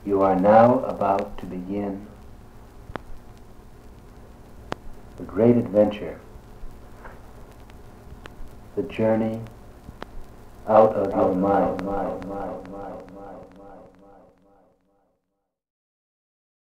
You are now about to begin a great adventure, the journey out of your mind.